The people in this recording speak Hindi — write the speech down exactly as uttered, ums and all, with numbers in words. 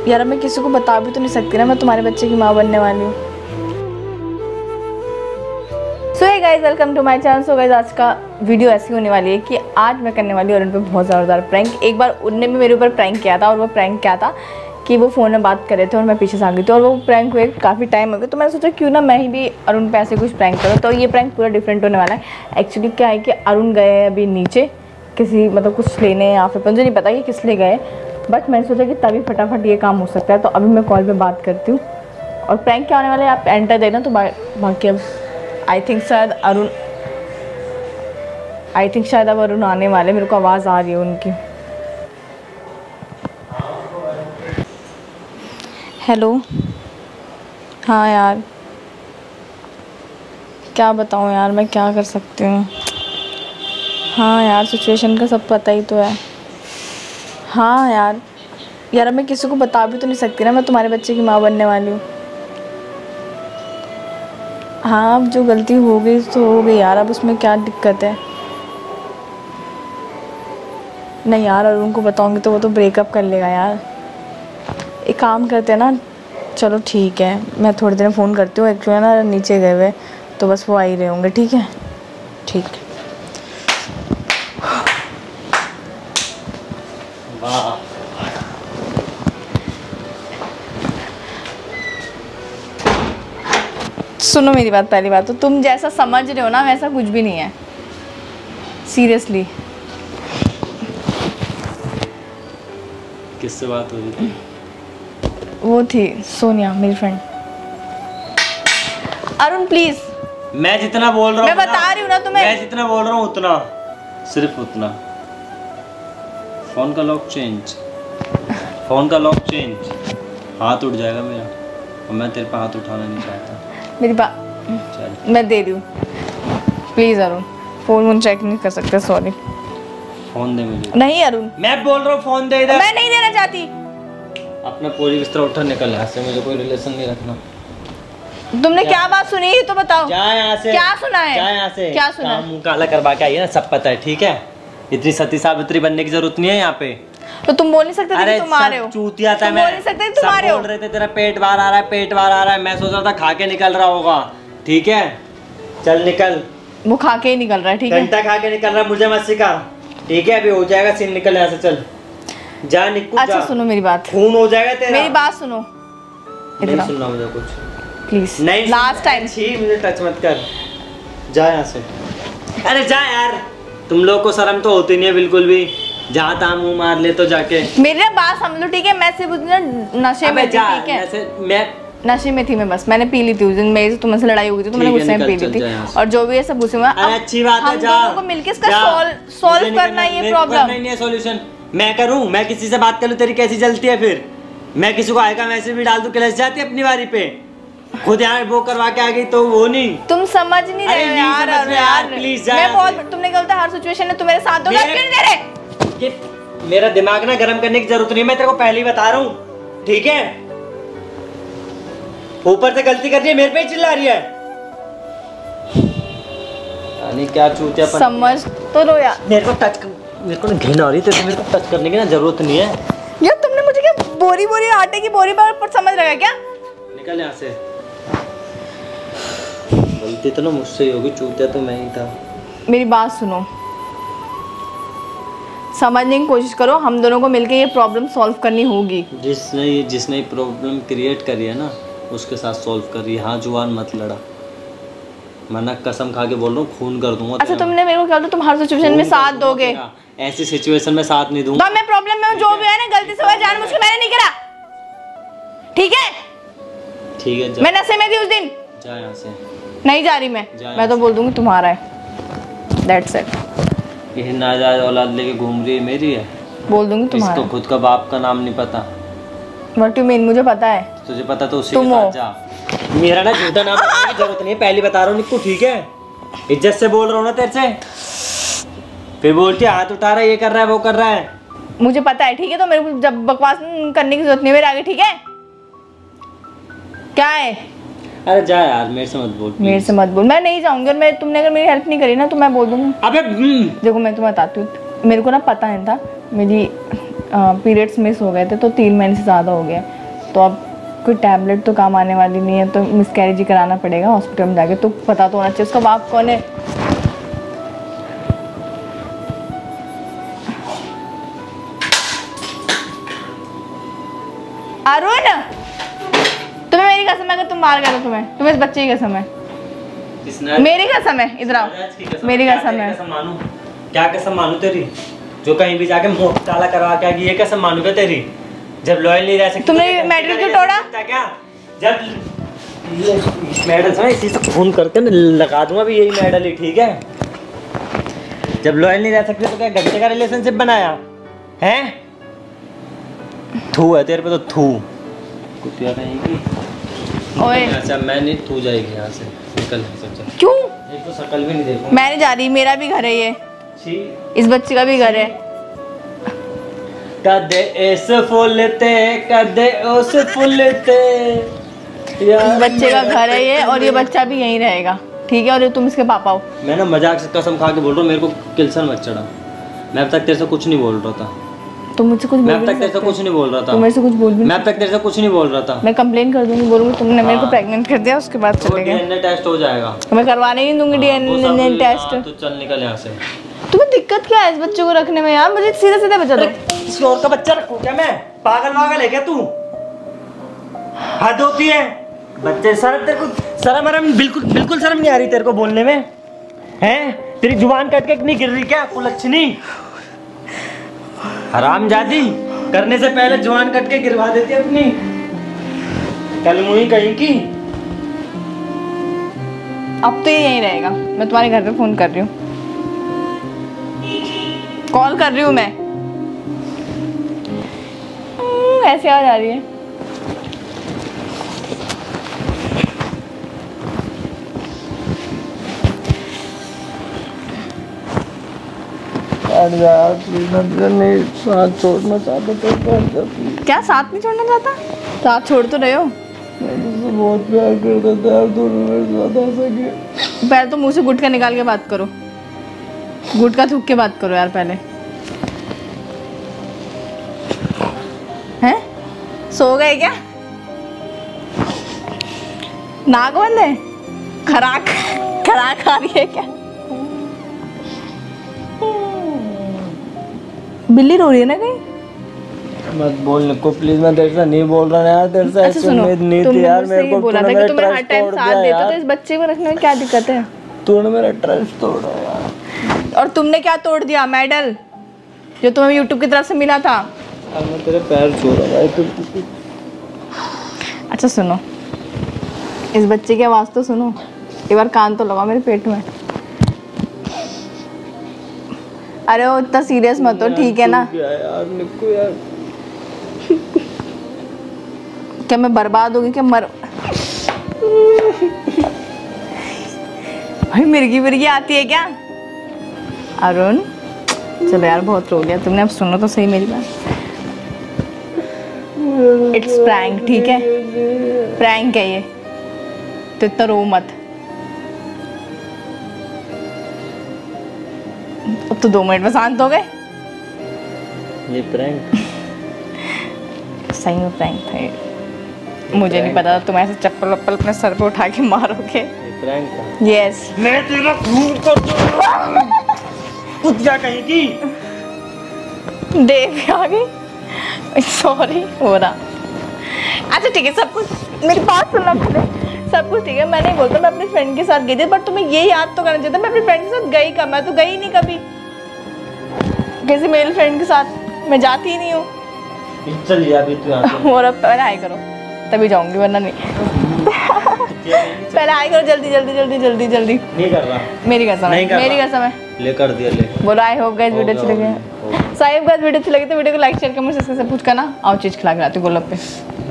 यार मैं किसी को बता भी तो नहीं सकती ना मैं तुम्हारे बच्चे की माँ बनने वाली हूँ। So hey guys, welcome to my channel. So guys, आज का वीडियो ऐसी होने वाली है कि आज मैं करने वाली हूँ अरुण पे बहुत ज़्यादा प्रैंक। एक बार उनने भी मेरे ऊपर प्रैंक किया था और वो प्रैंक क्या था कि वो फ़ोन में बात कर रहे थे और मैं पीछे से आ गई थी और वो प्रैंक हुए काफ़ी टाइम हो गया। तो मैंने सोचा क्यों ना मैं ही भी अरुण पे ऐसे कुछ प्रैंक करूँ। तो ये प्रैंक पूरा डिफरेंट होने वाला है। एक्चुअली क्या है कि अरुण गए अभी नीचे किसी मतलब कुछ लेने या फिर मुझे नहीं पता कि किस लिए गए, बट मैंने सोचा कि तभी फटाफट ये काम हो सकता है। तो अभी मैं कॉल पे बात करती हूँ और प्रैंक क्या होने वाला है आप एंटर देना। तो बाकी अब आई थिंक शायद अरुण आई थिंक शायद अब अरुण आने वाले, मेरे को आवाज़ आ रही है उनकी। हेलो, हाँ यार क्या बताऊँ यार, मैं क्या कर सकती हूँ। हाँ यार सिचुएशन का सब पता ही तो है। हाँ यार यार मैं किसी को बता भी तो नहीं सकती ना मैं तुम्हारे बच्चे की माँ बनने वाली हूँ। हाँ अब जो गलती हो गई तो हो गई यार, अब उसमें क्या दिक्कत है। नहीं यार अरुण को बताऊंगी तो वो तो ब्रेकअप कर लेगा यार। एक काम करते हैं ना, चलो ठीक है मैं थोड़ी देर में फ़ोन करती हूँ। एक्चुअली ना नीचे गए हुए तो बस वो आ ही रहे होंगे। ठीक है ठीक है। सुनो मेरी बात, पहली बात तो तुम जैसा समझ रहे हो ना वैसा कुछ भी नहीं है, सीरियसली। किससे बात हो रही थी? वो थी सोनिया मेरी फ्रेंड। अरुण प्लीज, मैं जितना बोल रहा हूँ मैं बता रही हूँ ना तुम्हें, मैं जितना बोल रहा हूँ उतना, सिर्फ उतना। फोन का लॉक चेंज, फोन का लॉक चेंज। हाथ उठ जाएगा मेरा और मैं तेरे पे हाथ उठाना नहीं चाहता। मेरी बात मैं दे रही हूँ, प्लीज अरुण। फोन वोन चेक नहीं कर सकते, सॉरी। फोन दे मुझे। नहीं अरुण, मैं बोल रहा हूँ फोन दे इधर। मैं नहीं देना चाहती। अपना पूरी बिस्तर उठा निकल यहाँ से, मुझे कोई रिलेशन नहीं रखना। तुमने क्या, क्या बात सुनी है तो बताओ। जा यहाँ से। क्या सुना है? जा यहाँ से। क्या सुना है? मुंह काला करवा के आई है ना, सब पता है। ठीक है, इतनी सती सावित्री बनने की जरूरत नहीं है यहाँ पे। तो तुम बोल नहीं सकते थे कि तुम आ रहे हो? चूतिया था मैं। बोल नहीं सकते तुम आ रहे हो? बोल रहे थे तेरा पेट बाहर आ रहा है, पेट बाहर आ रहा है। मैं सोच रहा था खा के निकल रहा होगा। ठीक है चल निकल। वो खा के ही निकल रहा है। ठीक है, घंटा खा के निकल रहा है, मुझे मत सिखा। ठीक है अभी हो जाएगा सीन, निकल यहाँ से चल। जा निकल। अच्छा सुनो मेरी बात, खून हो जाएगा तेरा। मेरी बात सुनो। नहीं सुनना मुझे कुछ, प्लीज नहीं। लास्ट टाइम छी, मुझे टच मत कर। जा यहाँ से। अरे जा यार, तुम लोग को शर्म तो होती नहीं है बिल्कुल भी। जहाँ तहाँ मुंह मार ले तो जाके। मेरी ना बात समझ लो। ठीक है मैं सिर्फ उस दिन नशे में थी। ठीक है मैं नशे में थी मैं, बस मैंने पी ली थी उस दिन। मेरी से तुमसे लड़ाई हो गई थी तो मैंने गुस्से में पी ली थी और जो भी है सब गुस्से में। अच्छी बात है, हम दोनों को मिलके इसका सॉल्व सॉल्व करना है ये प्रॉब्लम। नहीं है सॉल्यूशन। मैं करूं, मैं किसी से बात करूं, तेरी कैसी जलती है फिर? मैं किसी को आएगा मैसेज भी डाल दूं, क्लच जाती है अपनी बारी पे। खुद यहाँ वो करवा के आ गई तो वो नहीं। तुम समझ नहीं रहे यार। यार, यार प्लीज मैं बहुत, तुमने क्या बोलता हर सिचुएशन में तुम मेरे साथ दोगे, क्यों नहीं दे रहे? ये मेरा दिमाग ना गर्म करने की जरूरत नहीं है, मैं तेरे को पहले ही बता रहा हूँ। ठीक है ऊपर से गलती कर रही है, मेरे पे ही चिल्ला रही है। यानी क्या चूतिया समझ तो लो यार। मेरे को टच कर, मेरे को घिन आ रही है, मेरे को टच करने की ना जरूरत नहीं है यार। तुमने मुझे क्या बोरी बोरी आटे की बोरी पर समझ रखा है क्या? निकल यहाँ से। गलती तो ना मुझसे ही होगी, चूतिया तो मैं ही था। मेरी बात सुनो, समझने की कोशिश करो। हम दोनों को मिलके ये प्रॉब्लम सॉल्व करनी होगी। जिसने ये जिसने प्रॉब्लम क्रिएट करी है ना उसके साथ सॉल्व कर रही है। हाँ जुबान मत लड़ा, मैं कसम खा के बोल रहा हूँ खून कर दूंगा। अच्छा तुमने मेरे को क्या बोला, तुम हर सिचुएशन में साथ दोगे? ऐसी सिचुएशन में साथ नहीं दूंगा। तो मैं प्रॉब्लम में जो भी है ना गलती से हुआ, जानबूझ के मैंने नहीं करा। ठीक है ठीक है जा। मैं नशे में थी उस दिन। जा यहाँ से। नहीं जा रही मैं, मैं तो बोल दूंगी तुम्हारा है। That's it. ये नाजायज औलाद लेके घूम रही है, मेरी है। बोल दूंगी तुम्हारा। इसको खुद का बाप का नाम नहीं पता। What you mean? मुझे पता है। तुझे पता तो उसी के साथ जा। मेरा ना झूठा नाम बताने की जरूरत नहीं है, पहले बता रहा हूँ निक्कू। ठीक है इज्जत से बोल रहा हूँ ना तेरे से। फिर बोलती हाथ उठा रहा है, ये कर रहा है वो कर रहा है। मुझे पता है। ठीक है तो मेरे को जब बकवास करने की जरूरत नहीं मेरे आगे। ठीक है क्या है? अरे जा यार, मेरे से मत बोल। मेरे से मत बोल, मैं नहीं जाऊंगी। और मैं तुमने अगर मेरी हेल्प नहीं करी ना तो मैं बोल दूंगी। अबे देखो मैं तुम्हें बताती हूँ, मेरे को ना पता नहीं था, मेरी पीरियड्स मिस हो गए थे, तो तीन महीने से ज़्यादा हो गया। तो अब कोई टैबलेट तो काम आने वाली नहीं है, तो मिसकैरेज ही कराना पड़ेगा हॉस्पिटल में जाके। तो पता तो होना चाहिए उसका बाप कौन है। अरुण, तुम्हें मेरी कसम है, अगर तुम मार गए तो तुम्हें तुम्हें इस बच्चे की कसम है, मेरी कसम है। इधर आओ, मेरी कसम है। क्या कसम मानू तेरी, जो कहीं भी जाके मुंह ताला करवा के ये कसम मानू क्या तेरी? जब लॉयल नहीं रह सकती तुमने मेडल क्यों तोड़ा? क्या जब ये मेडल से इसी से खून करके ना लगा दूंगा भी यही मेडल ही, ठीक है? जब लॉयल नहीं रह सकते तो क्या घंटे का रिलेशनशिप बनाया है? थू है तेरे पे तो थू कुतिया रहेगी। ओए अच्छा मैं नहीं, थू जाएगी यहाँ से, निकल सब। क्यों? एक तो शक्ल भी नहीं देखूं। मैं नहीं जा रही, मेरा भी घर है ये, छी इस बच्चे का भी घर है। कदे इस फूलते कदे उस फूलते, इस बच्चे का घर है ये, और ये बच्चा भी यहीं रहेगा, ठीक है? और ये तुम इसके पापा हो। मैं ना मजाक से कसम खा के बोल रहा हूँ, मेरे को किल्सन मत चढ़ा। मैं अब तक तेरे से कुछ नहीं बोल रहा था। तुम मुझसे कुछ बोल मैं अब भी तक नहीं तेरे से सकते। कुछ नहीं बोल रहा था। तुम मेरे से कुछ बोल भी नहीं मैं अब तक तेरे से कुछ नहीं बोल रहा था। सकते। मैं कंप्लेन कर दूंगी, बोलूंगी तुमने मेरे को हाँ। प्रेग्नेंट कर दिया, उसके बाद तो चले गए। डीएनए टेस्ट हो जाएगा। मैं करवाने ही नहीं दूंगी डीएनए टेस्ट। तो चल निकल यहाँ से। तुम्हें दिक्कत क्या है इस बच्चे को रखने में यार? मुझे सीधा सीधा बचा दो। किसी और का बच्चा रखूं क्या मैं? पागल वागल है क्या तू? हद होती है। बच्चे शर्म, तेरे को शर्म वरम बिल्कुल बिल्कुल शर्म नहीं आ रही तेरे को बोलने में? हैं? तेरी जुबान कट के नहीं गिर रही क्या कुलच्छनी? हरामजादी, करने से पहले जुबान कट के गिरवा देती अपनी कल मुही कहीं की। अब तो ये यहीं रहेगा। मैं तुम्हारे घर पे फोन कर रही हूँ, कॉल कर रही हूँ मैं। ऐसे आ जा रही है। नहीं साथ छोड़ना चाहता तो क्या साथ नहीं छोड़ना चाहता? साथ छोड़ तो रहे हो। बहुत प्यार करता था यार, दोनों मेरे साथ ऐसा कि पहले तो मुंह से गुटखा निकाल के बात करो, गुटखा थूक के बात करो यार पहले। हैं? सो गए क्या? नाक बंद है? खराक खराक आ रही है क्या? बिल्ली रो रही है ना कहीं? मत बोलने को प्लीज, मैं तेरे से नहीं बोल रहा यार, तेरे से अच्छा ऐसी सुनो, उम्मीद नहीं तुमने थी यार मुझसे मेरे ये को। बोला था कि तुम हर टाइम साथ देते हो, तो इस बच्चे को रखने में क्या दिक्कत है? तूने मेरा ट्रस्ट तोड़ा यार। और तुमने क्या तोड़ दिया? मेडल जो तुम्हें यूट्यूब की तरफ से मिला था। यार मैं तेरे पैर छू रहा भाई तू। अच्छा सुनो, इस बच्चे की आवाज़ तो सुनो, एक बार कान तो लगाओ मेरे पेट में। अरे वो इतना सीरियस मत हो, ठीक है ना? क्या यार निक्कू यार, क्या मैं बर्बाद होगी क्या? मर भाई मिर्गी मिर्गी आती है क्या? अरुण चलो यार, बहुत रो लिया तुमने, अब सुनो तो सही मेरी बात। इट्स प्रैंक, ठीक है? प्रैंक है ये, तो इतना रो मत। अब तो दो मिनट में शांत हो गए। ये प्रैंक सही में प्रैंक था ये। मुझे नहीं पता था तुम ऐसे चप्पल वप्पल अपने सर पे उठा के मारोगे। ये प्रैंक था। यस। मैं तेरा खून कर दूंगा। कुछ क्या कहेगी? देव आ गई, सॉरी हो रहा। अच्छा ठीक है, सब कुछ मेरी बात सुनना पहले। सब कुछ ठीक है, मैं नहीं बोलता मैं अपनी फ्रेंड के साथ गई थी, बट तुम्हें ये याद तो करना चाहिए था मैं अपनी फ्रेंड के साथ गई कब? मैं तो गई नहीं कभी किसी मेल फ्रेंड के साथ, मैं जाती ही नहीं हूँ। चल जा अभी तू यहाँ से। और अब पहले हाई करो तभी जाऊंगी, वरना नहीं। पहले हाई करो जल्दी जल्दी जल्दी जल्दी जल्दी। नहीं कर रहा। मेरी कसम नहीं है, कर मेरी रहा। कसम है। ले कर दिया ले। बोलो आई होप गाइस वीडियो अच्छी हो लगी गया, है। हो गया। साहिब गाइस वीडियो अच्छी लगी तो वीडियो को लाइक शेयर कमेंट सब्सक्राइब पूछ करना। आओ चीज खिला के आती हूँ गोलगप्पे।